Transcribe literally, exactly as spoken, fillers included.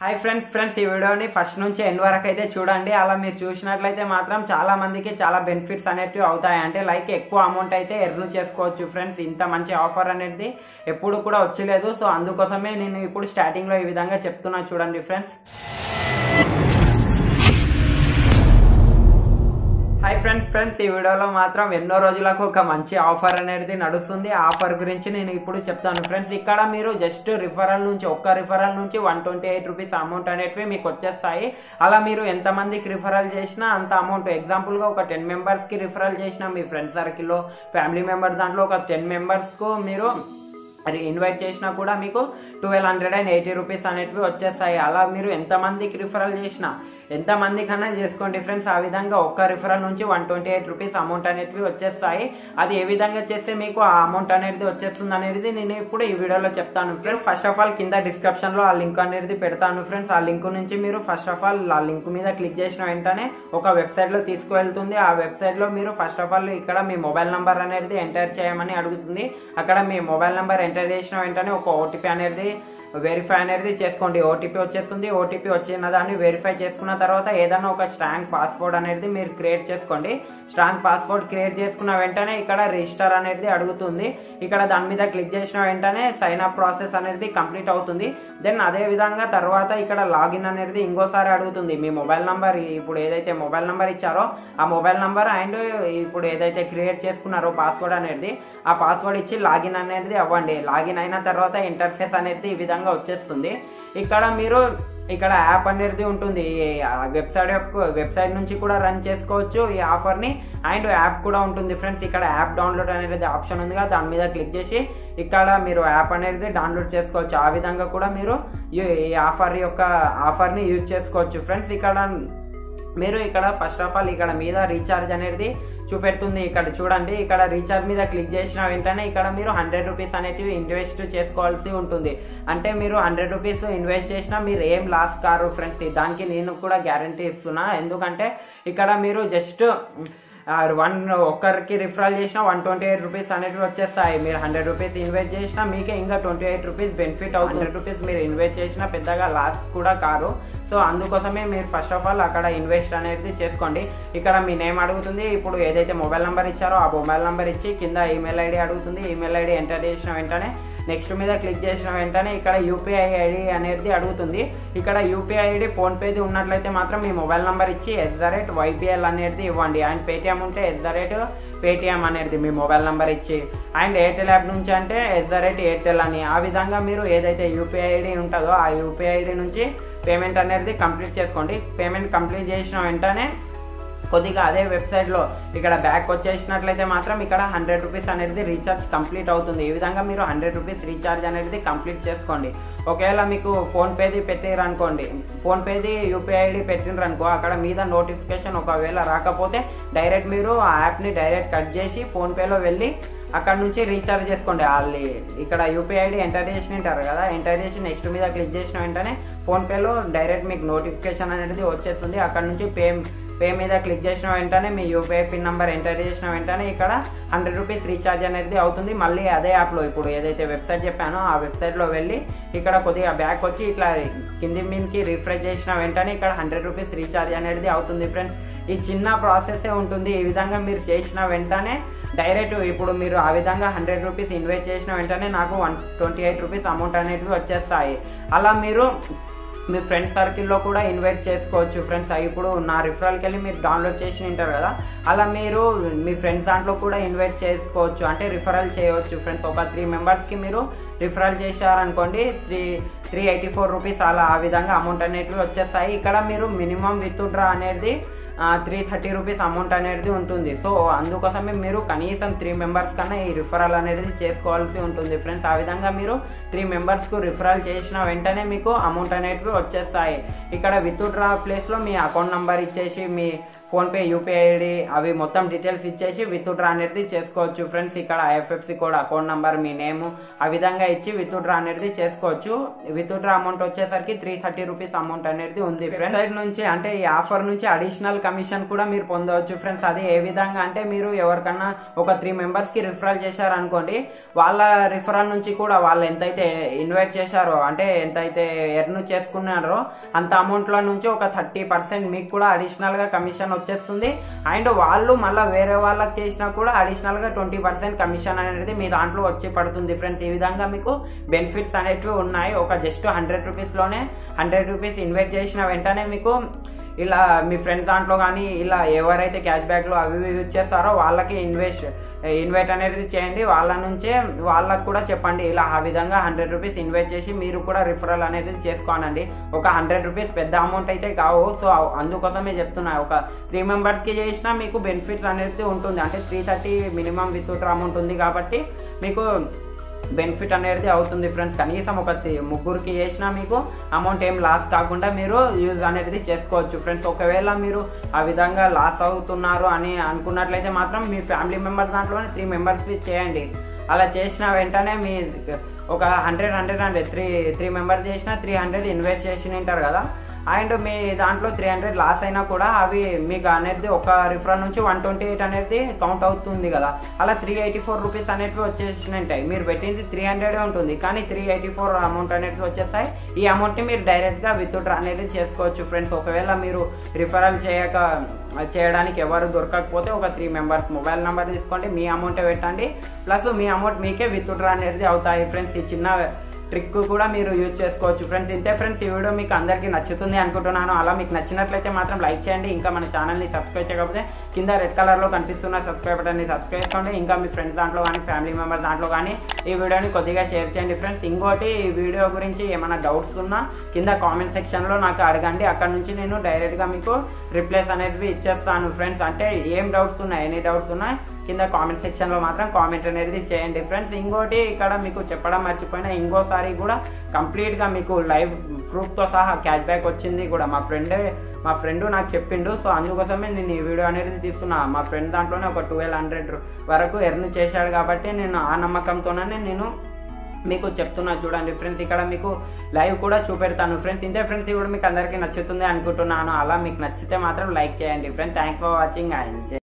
Hi friends friends ఈ వీడియోని first నుంచి ఎండ్ వరకు అయితే చూడండి. అలా మీరు చూసినట్లయితే మాత్రం చాలా మందికి చాలా బెనిఫిట్స్ అనేటివి అవుతాయి. అంటే లైక్ ఎక్కువ అమౌంట్ అయితే ఎర్న్ చేసుకోవచ్చు ఫ్రెండ్స్. ఇంత మంచి ఆఫర్ అనేది ఎప్పుడు కూడా వచ్చలేదు. సో అందుకోసమే నేను ఇప్పుడు స్టార్టింగ్ లో ఈ విధంగా చెప్తున్నా చూడండి ఫ్రెండ్స్. హాయ్ ఫ్రెండ్స్ ఫ్రెండ్స్ ఈ వీడియోలో మాత్రం ఎన్నో రోజులకు ఒక మంచి ఆఫర్ అనేది నడుస్తుంది. ఆఫర్ గురించి నేను ఇప్పుడు చెప్తాను ఫ్రెండ్స్. ఇక్కడ మీరు జస్ట్ రిఫరల్ నుంచి ఒక్క రిఫరల్ నుంచి one twenty eight rupees amount అనేటివి మీకు వచ్చేస్తాయి. అలా మీరు ఎంత మందికి రిఫరల్ చేసినా అంత అమౌంట్. ఎగ్జాంపుల్ గా ఒక టెన్ మెంబర్స్ కి రిఫరల్ చేసినా మీ ఫ్రెండ్ సర్కిల్ లో ఫ్యామిలీ మెంబర్స్ దాంట్లో ఒక టెన్ మెంబర్స్ కు మీరు అది ఇన్వైట్ చేసినా కూడా మీకు twelve hundred and eighty rupees అనేటివి వచ్చేస్తాయి. అలా మీరు ఎంతమందికి రిఫరల్ చేసినా ఎంతమంది కన్నా చేసుకోండి ఫ్రెండ్స్. ఆ విధంగా ఒక్క రిఫరల్ నుంచి one twenty eight rupees amount అనేటివి వచ్చేస్తాయి. అది ఏ విధంగా చేస్తే మీకు ఆ అమౌంట్ అనేది వచ్చేస్తుంది అనేది నేను ఇప్పుడు ఈ వీడియోలో చెప్తాను ఫ్రెండ్స్. ఫస్ట్ ఆఫ్ ఆల్ కింద డిస్క్రిప్షన్ లో ఆ లింక్ అనేది పెడతాను ఫ్రెండ్స్. ఆ లింక్ నుంచి మీరు ఫస్ట్ ఆఫ్ ఆల్ ఆ లింక్ మీద క్లిక్ చేసిన వెంటనే ఒక వెబ్సైట్ లో తీసుకువెళ్తుంది. ఆ వెబ్సైట్ లో మీరు ఫస్ట్ ఆఫ్ ఆల్ ఇక్కడ మీ మొబైల్ నంబర్ అనేది ఎంటర్ చేయమని అడుగుతుంది. అక్కడ మీ మొబైల్ నంబర్ ఎంటర్ చేసిన వెంటనే ఒక ఓటీపీ అనేది వెరిఫై అనేది చేసుకోండి. ఓటీపీ వచ్చేస్తుంది. ఓటీపీ వచ్చిన దాన్ని వెరిఫై చేసుకున్న తర్వాత ఏదైనా ఒక స్ట్రాంగ్ పాస్వర్డ్ అనేది మీరు క్రియేట్ చేసుకోండి. స్ట్రాంగ్ పాస్వర్డ్ క్రియేట్ చేసుకున్న వెంటనే ఇక్కడ రిజిస్టర్ అనేది అడుగుతుంది. ఇక్కడ దాని మీద క్లిక్ చేసిన వెంటనే సైన్ అప్ ప్రాసెస్ అనేది కంప్లీట్ అవుతుంది. దెన్ అదే విధంగా తర్వాత ఇక్కడ లాగిన్ అనేది ఇంకోసారి అడుగుతుంది. మీ మొబైల్ నంబర్ ఇప్పుడు ఏదైతే మొబైల్ నంబర్ ఇచ్చారో ఆ మొబైల్ నంబర్ అండ్ ఇప్పుడు ఏదైతే క్రియేట్ చేసుకున్నారో పాస్వర్డ్ అనేది ఆ పాస్వర్డ్ ఇచ్చి లాగిన్ అనేది అవ్వండి. లాగిన్ అయిన తర్వాత ఇంటర్ఫేస్ అనేది ఈ విధంగా వచ్చేస్తుంది. ఇక్కడ మీరు ఇక్కడ యాప్ అనేది ఉంటుంది. వెబ్సైట్ వెబ్సైట్ నుంచి కూడా రన్ చేసుకోవచ్చు ఈ ఆఫర్ ని. అండ్ యాప్ కూడా ఉంటుంది ఫ్రెండ్స్. ఇక్కడ యాప్ డౌన్లోడ్ అనేది ఆప్షన్ ఉంది కదా, దాని మీద క్లిక్ చేసి ఇక్కడ మీరు యాప్ అనేది డౌన్లోడ్ చేసుకోవచ్చు. ఆ విధంగా కూడా మీరు ఈ ఆఫర్ యొక్క ఆఫర్ ని యూజ్ చేసుకోవచ్చు ఫ్రెండ్స్. ఇక్కడ మీరు ఇక్కడ ఫస్ట్ ఆఫ్ ఆల్ ఇక్కడ మీద రీఛార్జ్ అనేది చూపెడుతుంది. ఇక్కడ చూడండి, ఇక్కడ రీఛార్జ్ మీద క్లిక్ చేసిన వెంటనే ఇక్కడ మీరు హండ్రెడ్ రూపీస్ అనేటివి ఇన్వెస్ట్ చేసుకోవాల్సి ఉంటుంది. అంటే మీరు హండ్రెడ్ రూపీస్ ఇన్వెస్ట్ చేసినా మీరు ఏం లాస్ కారు ఫ్రెండ్స్. దానికి నేను కూడా గ్యారంటీ ఇస్తున్నా. ఎందుకంటే ఇక్కడ మీరు జస్ట్ వన్ ఒక్కరికి రిఫరల్ చేసినా వన్ ట్వంటీ ఎయిట్ రూపీస్ అనేవి వచ్చేస్తాయి. మీరు హండ్రెడ్ రూపీస్ ఇన్వెస్ట్ చేసినా మీకే ఇంకా ట్వంటీ ఎయిట్ రూపీస్ బెనిఫిట్ అవుతుంది. హండ్రెడ్ రూపీస్ మీరు ఇన్వెస్ట్ చేసినా పెద్దగా లాస్ కూడా కారు. సో అందుకోసమే మీరు ఫస్ట్ ఆఫ్ ఆల్ అక్కడ ఇన్వెస్ట్ అనేది చేసుకోండి. ఇక్కడ మీ నేమ్ అడుగుతుంది. ఇప్పుడు ఏదైతే మొబైల్ నంబర్ ఇచ్చారో ఆ మొబైల్ నంబర్ ఇచ్చి కింద ఈమెయిల్ ఐడి అడుగుతుంది. ఈమెయిల్ ఐడి ఎంటర్ చేసిన వెంటనే నెక్స్ట్ మీద క్లిక్ చేసిన వెంటనే ఇక్కడ యూపీఐ ఐడి అనేది అడుగుతుంది. ఇక్కడ యూపీఐ ఐడి ఫోన్ పేది ఉన్నట్లయితే మాత్రం మీ మొబైల్ నంబర్ ఇచ్చి ఎట్ ద రేట్ వైపీఎల్ అనేది ఇవ్వండి. అండ్ పేటిఎం ఉంటే ఎట్ ద రేట్ పేటిఎం అనేది మీ మొబైల్ నంబర్ ఇచ్చి, అండ్ ఎయిర్టెల్ యాప్ నుంచి అంటే ఎట్ ద రేట్ ఎయిర్టెల్ అని. ఆ విధంగా మీరు ఏదైతే యూపీఐ ఐడి ఉంటుందో ఆ యూపీఐ ఐడి నుంచి పేమెంట్ అనేది కంప్లీట్ చేసుకోండి. పేమెంట్ కంప్లీట్ చేసిన వెంటనే కొద్దిగా అదే వెబ్సైట్ లో ఇక్కడ బ్యాక్ వచ్చేసినట్లయితే మాత్రం ఇక్కడ హండ్రెడ్ రూపీస్ అనేది రీఛార్జ్ కంప్లీట్ అవుతుంది. ఈ విధంగా మీరు హండ్రెడ్ రూపీస్ రీఛార్జ్ అనేది కంప్లీట్ చేసుకోండి. ఒకవేళ మీకు ఫోన్ పేది పెట్టిరు అనుకోండి, ఫోన్ పేది యూపీఐ ఐడి పెట్టినరు అనుకో, అక్కడ మీద నోటిఫికేషన్ ఒకవేళ రాకపోతే డైరెక్ట్ మీరు ఆ యాప్ ని డైరెక్ట్ కట్ చేసి ఫోన్ పేలో వెళ్ళి అక్కడ నుంచి రీఛార్జ్ చేసుకోండి. వాళ్ళు ఇక్కడ యూపీఐ ఐడి ఎంటర్ చేసి ఉంటారు కదా, ఎంటర్ చేసి నెక్స్ట్ మీద క్లిక్ చేసిన వెంటనే ఫోన్ పేలో డైరెక్ట్ మీకు నోటిఫికేషన్ అనేది వచ్చేస్తుంది. అక్కడ నుంచి పే పే మీద క్లిక్ చేసిన వెంటనే మీ యూపీఐ పిన్ నంబర్ ఎంటర్ చేసిన వెంటనే ఇక్కడ హండ్రెడ్ రూపీస్ రీఛార్జ్ అనేది అవుతుంది. మళ్ళీ అదే యాప్ లో ఇప్పుడు ఏదైతే వెబ్సైట్ చెప్పానో ఆ వెబ్సైట్ లో వెళ్ళి ఇక్కడ కొద్దిగా బ్యాక్ వచ్చి ఇట్లా కింది మీదకి రిఫ్రెష్ చేసిన వెంటనే ఇక్కడ హండ్రెడ్ రూపీస్ రీఛార్జ్ అనేది అవుతుంది ఫ్రెండ్స్. ఈ చిన్న ప్రాసెస్ ఉంటుంది. ఈ విధంగా మీరు చేసిన వెంటనే డైరెక్ట్ ఇప్పుడు మీరు ఆ విధంగా హండ్రెడ్ రూపీస్ ఇన్వెస్ట్ చేసిన వెంటనే నాకు one twenty eight rupees amount అనేవి వచ్చేస్తాయి. అలా మీరు మీ ఫ్రెండ్ సర్కిల్లో కూడా ఇన్వైట్ చేసుకోవచ్చు ఫ్రెండ్స్. ఇప్పుడు నా రిఫరల్కి వెళ్ళి మీరు డౌన్లోడ్ చేసి ఉంటారు కదా, అలా మీరు మీ ఫ్రెండ్స్ దాంట్లో కూడా ఇన్వైట్ చేసుకోవచ్చు. అంటే రిఫరల్ చేయవచ్చు ఫ్రెండ్స్. ఒక త్రీ మెంబర్స్కి మీరు రిఫరల్ చేశారనుకోండి three three eighty four rupees అలా ఆ విధంగా అమౌంట్ అనేటివి వచ్చేస్తాయి. ఇక్కడ మీరు మినిమం విత్ డ్రా అనేది త్రీ థర్టీ రూపీస్ అమౌంట్ అనేది ఉంటుంది. సో అందుకోసమే మీరు కనీసం త్రీ మెంబర్స్ కన్నా ఈ రిఫరల్ అనేది చేసుకోవాల్సి ఉంటుంది ఫ్రెండ్స్. ఆ విధంగా మీరు త్రీ మెంబర్స్ కు రిఫరల్ చేసిన వెంటనే మీకు అమౌంట్ అనేటివి వచ్చేస్తాయి. ఇక్కడ విత్ డ్రా ప్లేస్ లో మీ అకౌంట్ నంబర్ ఇచ్చేసి మీ ఫోన్పే యూపీఐ ఐడి అవి మొత్తం డీటెయిల్స్ ఇచ్చేసి విత్డ్రా అనేది చేసుకోవచ్చు ఫ్రెండ్స్. ఇక్కడ ఐఎఫ్ఎస్సి కోడ్, అకౌంట్ నంబర్, మీ నేమ్ ఆ విధంగా ఇచ్చి విత్డ్రా అనేది చేసుకోవచ్చు. విత్డ్రా అమౌంట్ వచ్చేసరికి త్రీ థర్టీ రూపీస్ అమౌంట్ అనేది ఉంది ఫ్రెండ్స్. సైడ్ నుంచి అంటే ఈ ఆఫర్ నుంచి అడిషనల్ కమిషన్ కూడా మీరు పొందవచ్చు ఫ్రెండ్స్. అది ఏ విధంగా అంటే మీరు ఎవరికన్నా ఒక త్రీ మెంబర్స్ కి రిఫరల్ చేశారు అనుకోండి, వాళ్ళ రిఫరల్ నుంచి కూడా వాళ్ళు ఎంతైతే ఇన్వైట్ చేశారో అంటే ఎంతైతే ఎర్న్ చేసుకున్నారో అంత అమౌంట్ లో నుంచి ఒక థర్టీ పర్సెంట్ మీకు కూడా అడిషనల్ గా కమిషన్ వచ్చేస్తుంది. అండ్ వాళ్ళు మళ్ళీ వేరే వాళ్ళకి చేసినా కూడా అడిషనల్ గా ట్వంటీ పర్సెంట్ కమిషన్ అనేది మీ దాంట్లో వచ్చి పడుతుంది ఫ్రెండ్స్. ఈ విధంగా మీకు బెనిఫిట్స్ అనేటివి ఉన్నాయి. ఒక జస్ట్ హండ్రెడ్ రూపీస్ లోనే హండ్రెడ్ రూపీస్ ఇన్వెస్ట్ చేసిన వెంటనే మీకు ఇలా మీ ఫ్రెండ్స్ దాంట్లో కానీ ఇలా ఎవరైతే క్యాష్ బ్యాక్ లో అవి యూజ్ చేస్తారో వాళ్ళకి ఇన్వెస్ట్ ఇన్వైట్ అనేది చేయండి. వాళ్ళ నుంచే వాళ్ళకు కూడా చెప్పండి ఇలా ఆ విధంగా హండ్రెడ్ రూపీస్ ఇన్వైట్ చేసి మీరు కూడా రిఫరల్ అనేది చేసుకోనండి. ఒక హండ్రెడ్ రూపీస్ పెద్ద అమౌంట్ అయితే కావు, సో అందుకోసమే చెప్తున్నా. ఒక త్రీ మెంబర్స్ కి చేసినా మీకు బెనిఫిట్ అనేది ఉంటుంది. అంటే three thirty minimum withdraw amount ఉంది కాబట్టి మీకు బెనిఫిట్ అనేది అవుతుంది ఫ్రెండ్స్. కనీసం ఒక ముగ్గురికి చేసినా మీకు అమౌంట్ ఏం లాస్ కాకుండా మీరు యూజ్ అనేది చేసుకోవచ్చు ఫ్రెండ్స్. ఒకవేళ మీరు ఆ విధంగా లాస్ అవుతున్నారు అని అనుకున్నట్లయితే మాత్రం మీ ఫ్యామిలీ మెంబర్స్ దాంట్లోనే త్రీ మెంబర్స్ చేయండి. అలా చేసిన వెంటనే మీ ఒక hundred hundred hundred three three members చేసినా త్రీ హండ్రెడ్ ఇన్వెస్ట్ చేసి ఉంటారు కదా, అండ్ మీ దాంట్లో త్రీ హండ్రెడ్ లాస్ అయినా కూడా అవి మీకు అనేది ఒక రిఫరల్ నుంచి వన్ ట్వంటీ ఎయిట్ అనేది కౌంట్ అవుతుంది కదా, అలా త్రీ ఎయిటీ ఫోర్ రూపీస్ అనేవి వచ్చేసినట్టాయి. మీరు పెట్టింది త్రీ హండ్రెడ్ ఉంటుంది కానీ త్రీ ఎయిటీ ఫోర్ అమౌంట్ అనేది వచ్చేస్తాయి. ఈ అమౌంట్ ని మీరు డైరెక్ట్ గా విత్డ్రా అనేది చేసుకోవచ్చు ఫ్రెండ్స్. ఒకవేళ మీరు రిఫరల్ చేయక చేయడానికి ఎవరు దొరకకపోతే ఒక త్రీ మెంబర్స్ మొబైల్ నెంబర్ తీసుకోండి, మీ అమౌంట్ పెట్టండి, ప్లస్ మీ అమౌంట్ మీకే విత్డ్రా అనేది అవుతాయి ఫ్రెండ్స్. ఈ చిన్న ట్రిక్ కూడా మీరు యూజ్ చేసుకోవచ్చు ఫ్రెండ్స్. ఇంతే ఫ్రెండ్స్, ఈ వీడియో మీకు అందరికీ నచ్చుతుంది అనుకుంటున్నాను. అలా మీకు నచ్చినట్లయితే మాత్రం లైక్ చేయండి. ఇంకా మన ఛానల్ని సబ్స్క్రైబ్ చేయకపోతే కింద రెడ్ కలర్ లో కనిపిస్తున్న సబ్స్క్రైబ్ బటన్ని సబ్స్క్రైబ్ చేసుకోండి. ఇంకా మీ ఫ్రెండ్స్ దాంట్లో కానీ ఫ్యామిలీ మెంబర్స్ దాంట్లో కానీ ఈ వీడియోని కొద్దిగా షేర్ చేయండి ఫ్రెండ్స్. ఇంకోటి ఈ వీడియో గురించి ఏమైనా డౌట్స్ ఉన్నా కింద కామెంట్ సెక్షన్ లో నాకు అడగండి. అక్కడ నుంచి నేను డైరెక్ట్ గా మీకు రిప్లైస్ అనేది ఇచ్చేస్తాను ఫ్రెండ్స్. అంటే ఏం డౌట్స్ ఉన్నాయి, ఎన్ని డౌట్స్ ఉన్నాయి కింద కామెంట్ సెక్షన్ లో మాత్రం కామెంట్ అనేది చేయండి ఫ్రెండ్స్. ఇంకోటి ఇక్కడ మీకు చెప్పడం మర్చిపోయినా, ఇంకోసారి కూడా కంప్లీట్ గా మీకు లైవ్ ప్రూఫ్ తో సహా క్యాష్ బ్యాక్ వచ్చింది కూడా మా ఫ్రెండ్ మా ఫ్రెండ్ నాకు చెప్పిండు. సో అందుకోసమే నేను ఈ వీడియో అనేది తీస్తున్నా. మా ఫ్రెండ్ దాంట్లోనే ఒక ట్వెల్వ్ హండ్రెడ్ వరకు ఎర్న్ చేశాడు కాబట్టి నేను ఆ నమ్మకంతోనే నేను మీకు చెప్తున్నా. చూడండి ఫ్రెండ్స్, ఇక్కడ మీకు లైవ్ కూడా చూపెడతాను ఫ్రెండ్స్. ఇంతే ఫ్రెండ్స్, ఈ వీడియో మీకు అందరికీ నచ్చుతుంది అనుకుంటున్నాను. అలా మీకు నచ్చితే మాత్రం లైక్ చేయండి ఫ్రెండ్స్. Thanks for watching.